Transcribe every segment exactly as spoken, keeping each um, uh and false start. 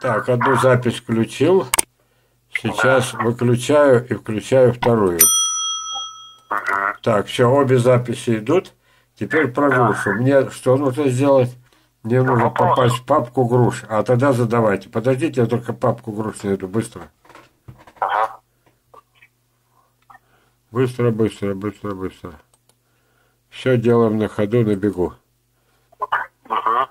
Так, одну запись включил. Сейчас выключаю и включаю вторую. Ага. Так, все, обе записи идут. Теперь про грушу. Мне что нужно сделать? Мне нужно Вопрос. попасть в папку груш. А тогда задавайте. Подождите, я только папку груш найду. Быстро. Ага. Быстро, быстро, быстро, быстро. Все делаем на ходу, на бегу. Ага.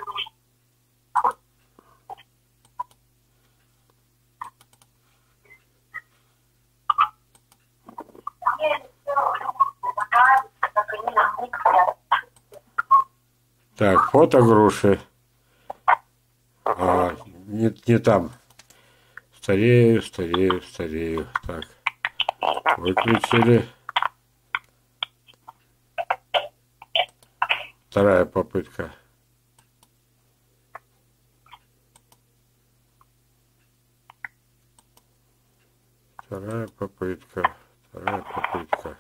Так, фото груши. А, не, не там. Старею, старею, старею. Так. Выключили. Вторая попытка. Вторая попытка. Вторая попытка.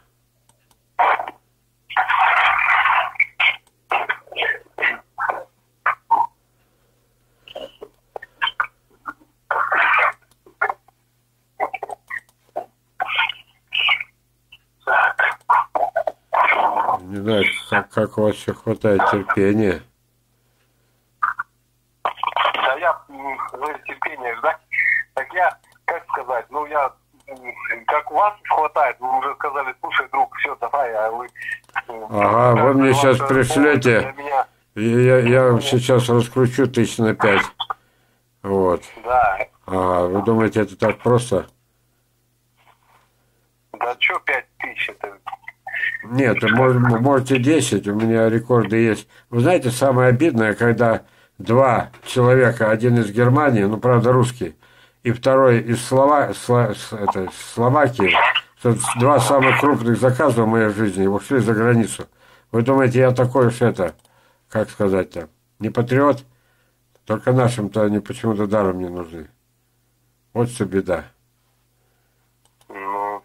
Не знаю, как, как у вас еще хватает терпения. Да я, м, ну, терпение ждать. Так я, как сказать, ну я, м, как у вас хватает, вы уже сказали, слушай, друг, все, давай, а вы... м, Ага, да, вы мне ваш сейчас повод пришлете, для меня. я, я вам сейчас раскручу тысяч на пять. Вот. Да, Ага, вы думаете, это так просто? да что пять тысяч, это... Нет, мож- можете десять, у меня рекорды есть. Вы знаете, самое обидное, когда два человека, один из Германии, ну, правда, русский, и второй из Слова... Сла- с- это, Словакии, что два самых крупных заказа в моей жизни, ушли за границу. Вы думаете, я такой уж это, как сказать-то, не патриот? Только нашим-то они почему-то даром не нужны. Вот что беда. Ну,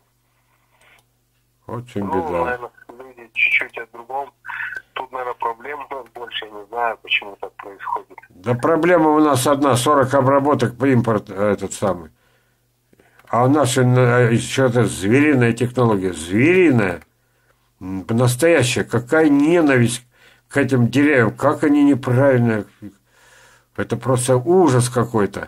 Очень ну, беда. наверное, люди чуть-чуть о другом. Тут, наверное, проблем больше, я не знаю, почему так происходит. Да проблема у нас одна, сорок обработок по импорт этот самый. А у нас еще это звериная технология. Звериная. М, Настоящая. Какая ненависть к этим деревьям. Как они неправильно. Это просто ужас какой-то.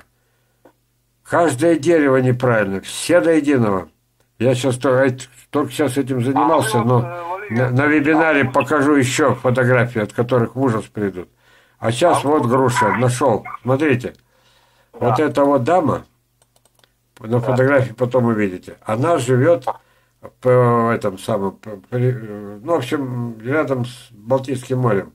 Каждое дерево неправильно. Все до единого. Я сейчас только, только сейчас этим занимался, но на, на вебинаре покажу еще фотографии, от которых в ужас придут. А сейчас вот груша. Нашел. Смотрите. Вот эта вот дама, на фотографии потом увидите, она живет в этом самом, при- ну, в общем, рядом с Балтийским морем.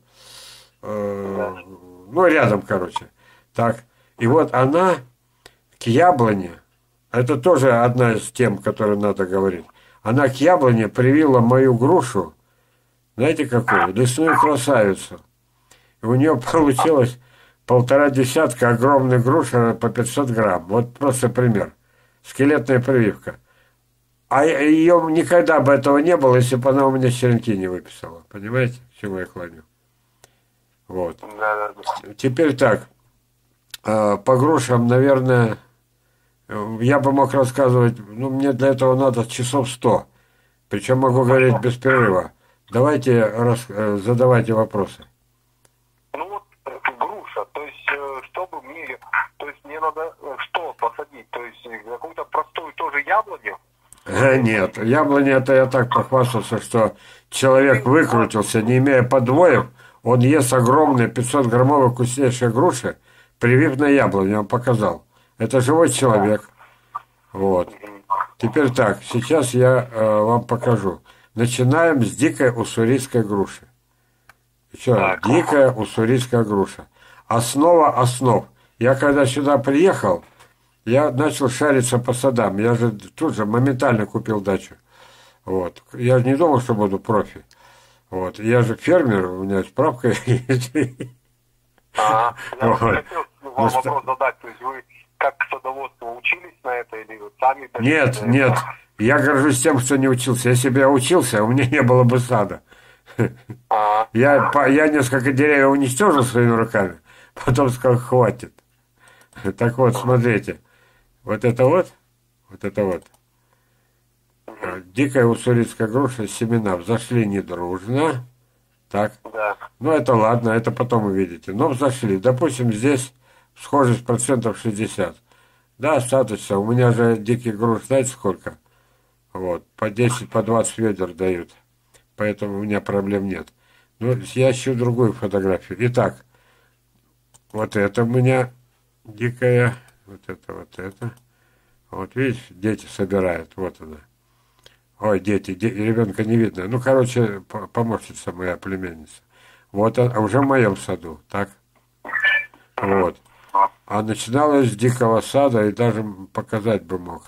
Э, Ну, рядом, короче. Так. И вот она к яблоне, это тоже одна из тем, которые надо говорить, она к яблоне привила мою грушу, знаете какую? Лесную красавицу. И у нее получилось полтора десятка огромных груш по пятьсот грамм. Вот просто пример. Скелетная прививка. А ее никогда бы этого не было, если бы она у меня черенки не выписала. Понимаете, к чему я клоню? Вот. Да, да, да. Теперь так. э, По грушам, наверное, э, я бы мог рассказывать, ну, мне для этого надо часов сто. Причем могу говорить без перерыва. Давайте рас- э, задавайте вопросы. Ну вот э, груша, то есть э, чтобы мне, то есть мне надо э, что посадить, то есть э, какую-то простую тоже яблоню? Э, Нет, яблони это я так похвастался, что человек выкрутился, не имея подвоев, он ест огромные пятьсот-граммовые вкуснейшие груши, привив на яблони, он показал. Это живой человек. Вот. Теперь так, сейчас я э, вам покажу. Начинаем с дикой уссурийской груши. Еще раз, дикая уссурийская груша. Основа основ. Я когда сюда приехал, я начал шариться по садам. Я же тут же моментально купил дачу. Вот. Я же не думал, что буду профи. Вот. Я же фермер, у меня справка есть. Ага. Я вот Вот. хотел вам Ну, что- вопрос задать, то есть вы как садоводству учились на это или вы сами? так Нет, сказать, нет. Я горжусь тем, что не учился. Если бы я учился, у меня не было бы сада. Ага. Я, по- я несколько деревьев уничтожил своими руками, потом сказал, хватит. Так вот, смотрите. Вот это вот, вот это вот. Дикая уссурийская груша, семена взошли недружно. Так. Да. Ну, это ладно, это потом увидите. Но взошли. Допустим, здесь схожесть процентов шестьдесят. Да, достаточно. У меня же диких груш, знаете сколько? Вот. По десять, по двадцать ведер дают. Поэтому у меня проблем нет. Ну, я ищу другую фотографию. Итак, вот это у меня дикая. Вот это, вот это. Вот видишь, дети собирают. Вот она. Ой, дети, де, ребенка не видно. Ну, короче, помощница моя племянница. Вот она, уже в моем саду, так? Вот. А начиналась с дикого сада, и даже показать бы мог.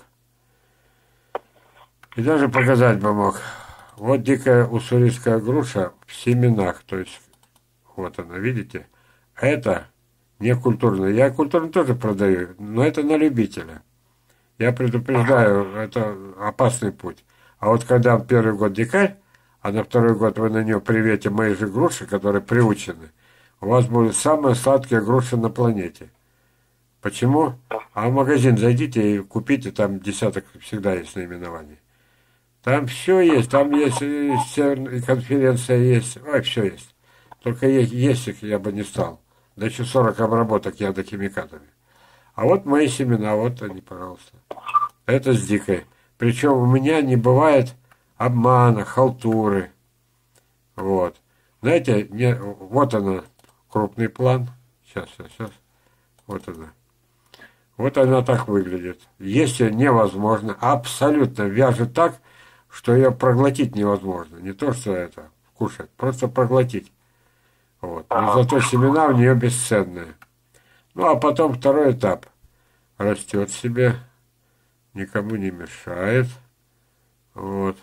И даже показать бы мог. Вот дикая уссурийская груша в семенах, то есть, вот она, видите? Это не культурная. Я культурно тоже продаю, но это на любителя. Я предупреждаю, это опасный путь. А вот когда первый год дикарь, а на второй год вы на нее привете мои же груши, которые приучены, у вас будут самые сладкие груши на планете. Почему? А в магазин зайдите и купите, там десяток всегда есть наименований. Там все есть, там есть и, и конференция есть, ой, все есть. Только есть, есть их я бы не стал. Да еще сорок обработок ядохимикатами. А вот мои семена, вот они, пожалуйста. Это с дикой. Причем у меня не бывает обмана, халтуры. Вот. Знаете, не, вот она, крупный план. Сейчас, сейчас, сейчас. Вот она. Вот она так выглядит. Если невозможно, абсолютно вяжет так, что ее проглотить невозможно. Не то, что это кушать, просто проглотить. Вот. Но зато семена у нее бесценные. Ну, а потом второй этап. Растет себе, никому не мешает. Вот.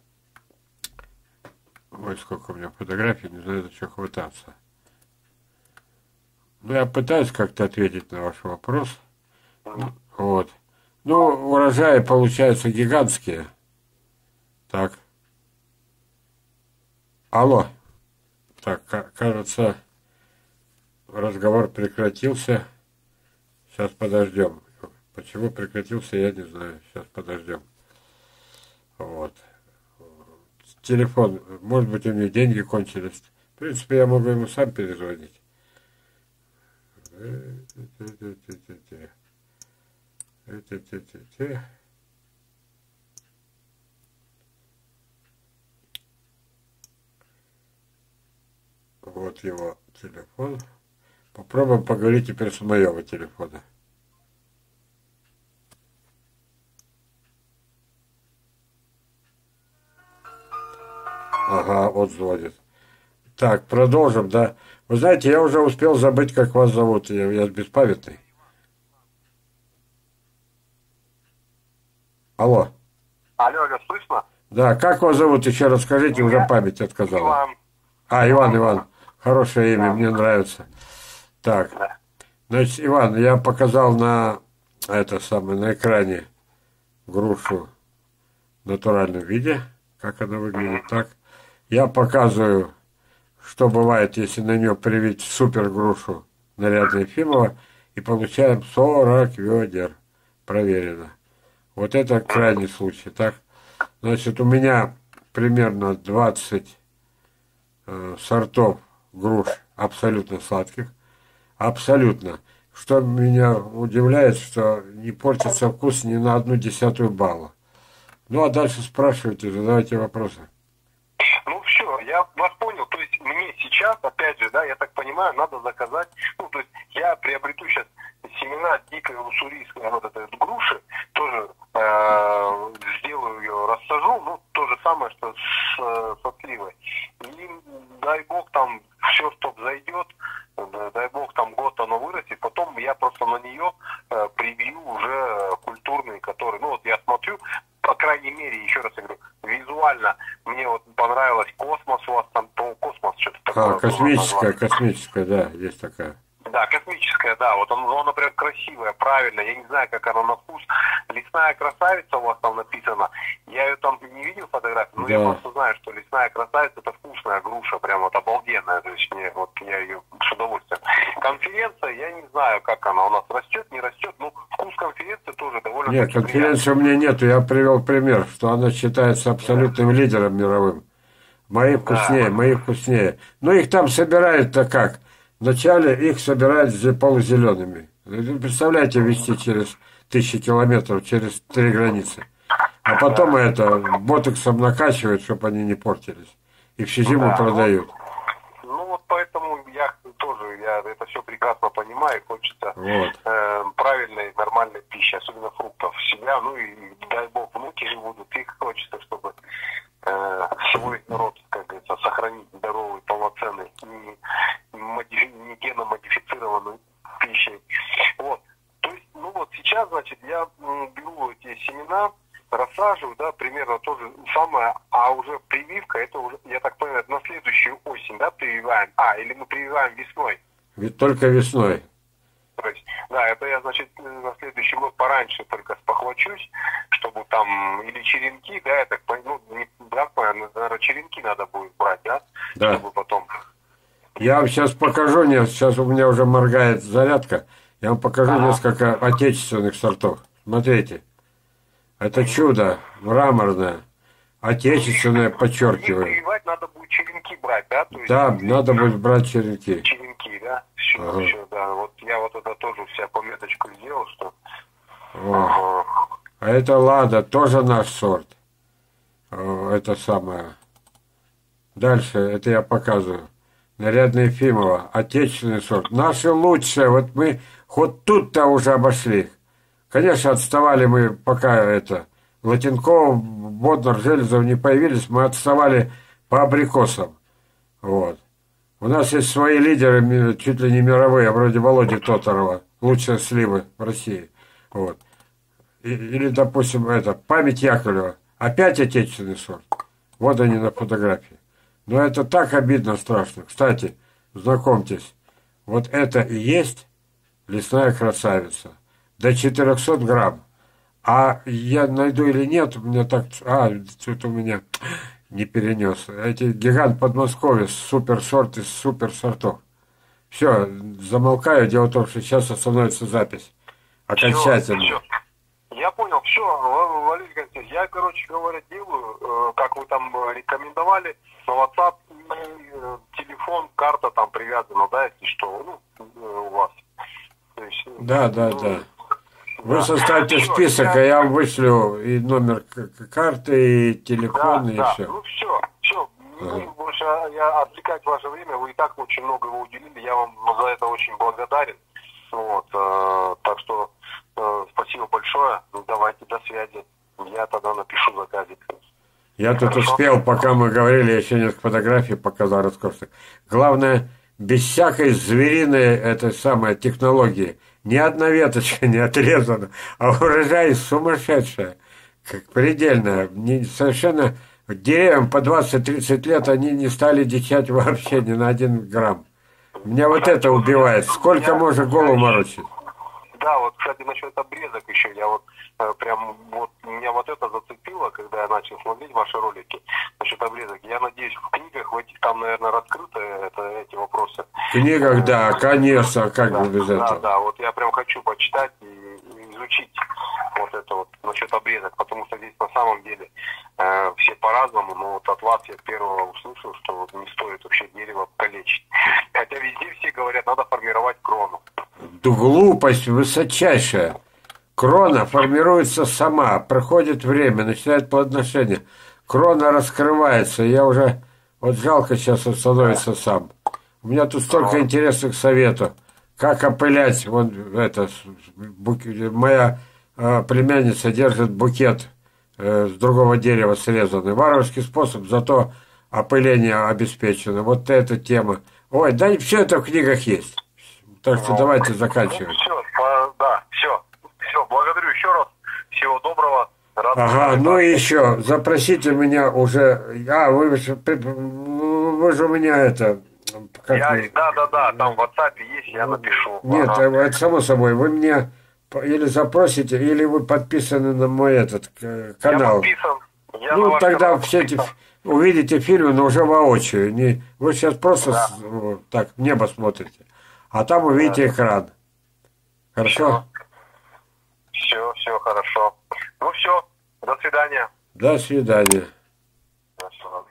Ой, сколько у меня фотографий, не знаю, за что хвататься. Ну, я пытаюсь как-то ответить на ваш вопрос. Вот. Ну, урожаи получаются гигантские. Так. Алло. Так, кажется, разговор прекратился. Сейчас подождем. Почему прекратился, я не знаю. Сейчас подождем. Вот. Телефон. Может быть, у меня деньги кончились. В принципе, я могу ему сам перезвонить. Вот его телефон. Попробуем поговорить теперь с моего телефона. Ага, вот звонит. Так, продолжим, да. Вы знаете, я уже успел забыть, как вас зовут. Я, я беспамятный. Алло. Алло, алло, слышно? Да, как вас зовут? Еще расскажите, меня уже память отказала. Иван. А, Иван, Иван. Хорошее имя, да. Мне нравится. Так, да. Значит, Иван, я показал на это самое, на экране грушу в натуральном виде, как она выглядит. Так, я показываю, что бывает, если на нее привить супер грушу нарядная Ефимова, и получаем сорок ведер. Проверено. Вот это крайний случай. Так, значит, у меня примерно двадцать э, сортов груш абсолютно сладких. Абсолютно. Что меня удивляет, что не портится вкус ни на одну десятую балла. Ну, а дальше спрашивайте, задавайте вопросы. Ну, все, я вас понял. То есть мне сейчас, опять же, да, я так понимаю, надо заказать. Ну, то есть я приобрету сейчас семена дикой уссурийской вот этой груши, тоже э, сделаю ее, рассажу, ну, то же самое, что с, со сливой. И дай бог там все, что зайдет, дай бог там год оно вырастет, потом я просто на нее э, прибью уже культурный, который, ну, вот я смотрю, по крайней мере, еще раз я говорю, визуально мне вот понравилось космос у вас там, по космос что-то такое. А, космическая, космическая, да, есть такая. Да, космическая, да, вот она, она прям красивая, правильная, я не знаю, как она на вкус. Лесная красавица у вас там написано, я ее там не видел фотографию, но да. Я просто знаю, что лесная красавица это вкусная груша, прям вот обалденная, то есть мне, вот я ее с удовольствием. конференция, я не знаю, как она у нас растет, не растет, но вкус конференции тоже довольно... Нет, конференции у меня нету, я привел пример, что она считается абсолютным да. лидером мировым. Мои вкуснее, да. мои вкуснее. Ну, их там собирают-то как? Вначале их собирают полузелеными. Представляете, везти через тысячи километров, через три границы. А потом да. это ботоксом накачивают, чтобы они не портились. И всю зиму да. продают. Ну, вот поэтому я тоже, я это все прекрасно понимаю. Хочется вот. э, правильной, нормальной пищи, особенно фруктов в себя. Ну, и дай бог, внуки будут. Их хочется, чтобы э, свой род, как говорится, сохранить здоровый, полноценный, не, не геномодифицированной пищей. Вот. То есть, ну вот сейчас, значит, я беру эти семена, рассаживаю, да, примерно то же самое, а уже прививка, это уже, я так понимаю, на следующую осень, да, прививаем. А, или мы прививаем весной? Ведь только весной. То есть, да, это я, значит, на следующий год пораньше только спохвачусь, чтобы там, или черенки, да, я так понимаю, ну, не, да, наверное, черенки надо будет брать, да? Да. Чтобы потом... Я вам сейчас покажу, нет, сейчас у меня уже моргает зарядка, я вам покажу ага. несколько отечественных сортов. Смотрите. Это чудо, мраморное, отечественное, подчеркиваю. Прививать надо будет черенки брать, да? То есть, да, надо будет брать черенки. Черенки, да? Все, ага. все, да. Вот я вот это тоже у себя пометочку сделал, что... Ага. А это Лада, тоже наш сорт. Это самое. Дальше, это я показываю. Нарядная Ефимова, отечественный сорт. Наши лучшие, вот мы хоть тут-то уже обошли. Конечно, отставали мы, пока это Латенков, Боднар, Железов не появились, мы отставали по абрикосам. Вот. У нас есть свои лидеры, чуть ли не мировые, вроде Володи Тоторова, лучшие сливы в России. Вот. И, или, допустим, это, память Яковлева, опять отечественный сорт. Вот они на фотографии. Но это так обидно, страшно. Кстати, знакомьтесь, вот это и есть лесная красавица. До четырехсот грамм. А я найду или нет, у меня так... А, тут у меня не перенес. Эти гигант Подмосковья, суперсорт из суперсортов. Все, замолкаю. Дело в том, что сейчас остановится запись. Окончательно. Все, все. Я понял. Все, Валерий Константинович, я, короче говоря, делаю, как вы там рекомендовали, на WhatsApp и телефон, карта там привязана, да, если что, ну, у вас. То есть, да, да, ну, да. Вы да. составьте все, список, я... а я вам вышлю и номер карты, и телефон, да, и да. все. Ну все, все. Ага. Не больше я отвлекать ваше время, вы и так очень много его уделили, я вам за это очень благодарен. Вот, э, так что э, спасибо большое. Давайте до связи. Я тогда напишу заказик. Я тут Хорошо? успел, пока мы говорили, я еще несколько фотографий показал роскошных. Главное, без всякой звериной этой самой технологии. Ни одна веточка не отрезана, а урожай сумасшедшая, как предельная. Не, совершенно деревьям по двадцать-тридцать лет они не стали дичать вообще ни на один грамм. Меня вот это убивает. Сколько я, можно голову морочить? Да, вот, кстати, насчет обрезок еще, я вот э, прям, вот, меня вот это зацепило, когда я начал смотреть ваши ролики, насчет обрезок. Я надеюсь, в книгах, в этих, там, наверное, раскрыты это, эти вопросы. В книгах, да, конечно, как да, бы без да, этого. Да, да, вот я прям хочу почитать и, и изучить вот это вот насчет обрезок, потому что здесь на самом деле э, все по-разному, но вот от вас я первого услышал, что вот не стоит вообще дерево калечить. Хотя везде все говорят, надо формировать крону. Да глупость высочайшая. Крона формируется сама, проходит время, начинает плодоношение. Крона раскрывается, я уже, вот жалко сейчас он становится сам. У меня тут столько интересных советов. Как опылять, вон это, бук- моя э, племянница держит букет э, с другого дерева срезанный. Варварский способ, зато опыление обеспечено. Вот эта тема. Ой, да и все это в книгах есть. Так что давайте заканчивать. Ну, все, по, да, все. Все, благодарю еще раз. Всего доброго. Рад ага, ну и еще, запросите меня уже. А, вы же, вы же у меня это. Как я, вы... Да, да, да, там в WhatsApp есть, я напишу. Нет, ага. Это само собой. Вы мне или запросите, или вы подписаны на мой этот канал. Я подписан. Я ну, тогда все подписан. эти увидите фильмы, но уже воочию. Не, вы сейчас просто да. с, так в небо смотрите. А там увидите экран. Хорошо? Все, все хорошо. Ну все, до свидания. До свидания. До свидания.